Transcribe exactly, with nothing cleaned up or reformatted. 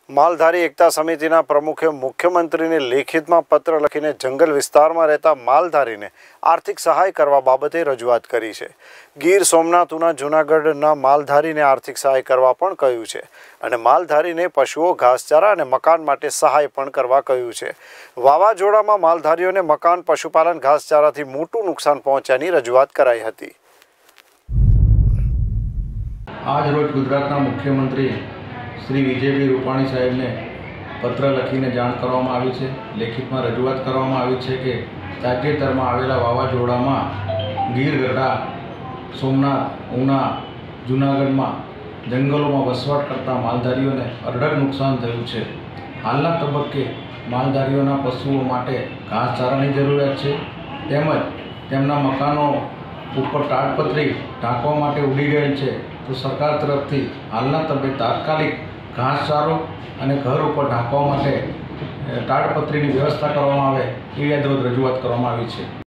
માલધારી એકતા સમિતિના પ્રમુખે મુખ્યમંત્રીને લેખિતમાં પત્ર લખીને જંગલ વિસ્તારમાં રહેતા માલધારીને આર્થિક સહાય કરવા બાબતે રજૂઆત કરી છે। ગીર સોમનાથના જૂનાગઢના માલધારીને આર્થિક સહાય કરવા પણ કહ્યું છે અને માલધારીને પશુઓ ઘાસચારા અને મકાન માટે સહાય પણ કરવા કહ્યું છે। વાવાઝોડામાં માલધારીઓને મકાન પશુપાલન ઘાસચારાથી મોટું નુકસાન પહોંચ્યાની રજૂઆત કરાઈ હતી। આજ રોજ ગુજરાતના મુખ્યમંત્રી श्री विजयभाई रूपाणी साहेब ने पत्र लखीने जाण करवामां आवी छे। लेखितमां रजूआत करवामां आवी छे के ताजेतरमां आवेला वावाझोडामां गीर गढ़ा सोमनाथ उना जूनागढ़ में जंगलों में वसवाट करता मालधारीओने अढळक नुकसान थयुं छे। हालना तबक्के मालधारीओना पशुओं माटे घासचारानी जरूरियात छे तेमज तेमना मकानों ऊपर ताड़पत्री ढांकवा माटे उड़ी गयेल छे तो सरकार तरफथी हालना तबे तात्कालिक घासचारो अने घर पर ढांकवा माटे ताड़पत्रीनी व्यवस्था करवामां आवे एवी आज रोज रजूआत करवामां आवी छे।